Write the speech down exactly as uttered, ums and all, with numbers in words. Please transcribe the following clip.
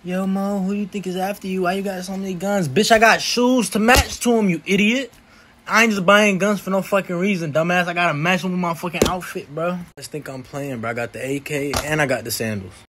Yo, Mo, who you think is after you? Why you got so many guns? Bitch, I got shoes to match to them, you idiot. I ain't just buying guns for no fucking reason, dumbass. I gotta match them with my fucking outfit, bro. I just think I'm playing, bro. I got the A K and I got the sandals.